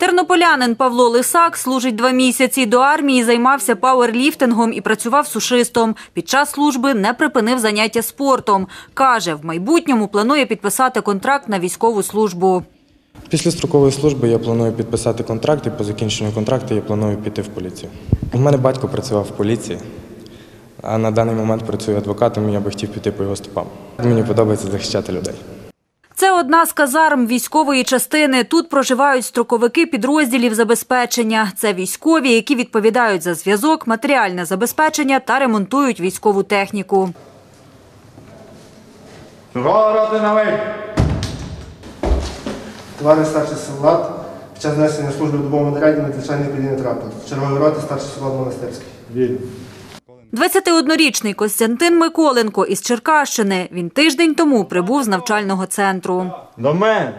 Тернополянин Павло Лисак служить 2 місяці. До армії займався пауерліфтингом і працював сушистом. Під час служби не припинив заняття спортом. Каже, в майбутньому планує підписати контракт на військову службу. Після строкової служби я планую підписати контракт і по закінченню контракту я планую піти в поліцію. У мене батько працював в поліції, а на даний момент працює адвокатом і я би хотів піти по його стопам. Мені подобається захищати людей. Це одна з казарм військової частини. Тут проживають строковики підрозділів забезпечення. Це військові, які відповідають за зв'язок, матеріальне забезпечення та ремонтують військову техніку. Роти на вийти! Товариш старший солдат під час несення служби в добовому наряді надзвичайний подій не трапив. Чергової роти старший солдат Монастирський. Вільно. 21-річний Костянтин Миколенко із Черкащини. Він тиждень тому прибув з навчального центру. До мене!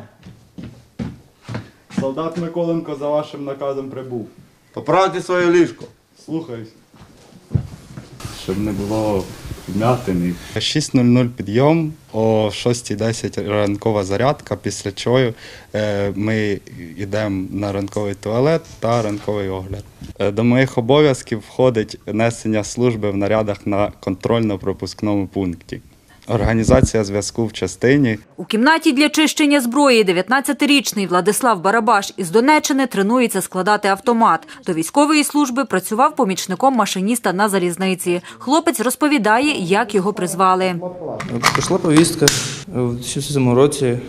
Солдат Миколенко за вашим наказом прибув. Поправте своє ліжко. Слухаюсь. Щоб не було вмятин. 6:00 підйом, о 6:10 ранкова зарядка, після чого ми йдемо на ранковий туалет та ранковий огляд. До моїх обов'язків входить несення служби в нарядах на контрольно-пропускному пункті. Організація зв'язку в частині. У кімнаті для чищення зброї 19-річний Владислав Барабаш із Донеччини тренується складати автомат. До військової служби працював помічником машиніста на залізниці. Хлопець розповідає, як його призвали. Прийшла повістка у 2007 році,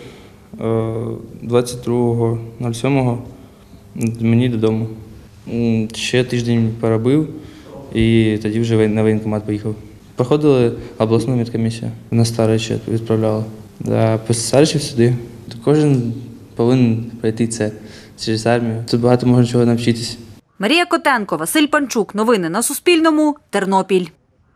22.07 мені додому. Ще тиждень поробив і тоді вже на воєнкомат поїхав. Проходили обласну медкомісію, на Старичі відправляли. Після Старичі сюди. Кожен повинен пройти це через армію. Тут багато можна чого навчитися. Марія Котенко, Василь Панчук. Новини на Суспільному. Тернопіль.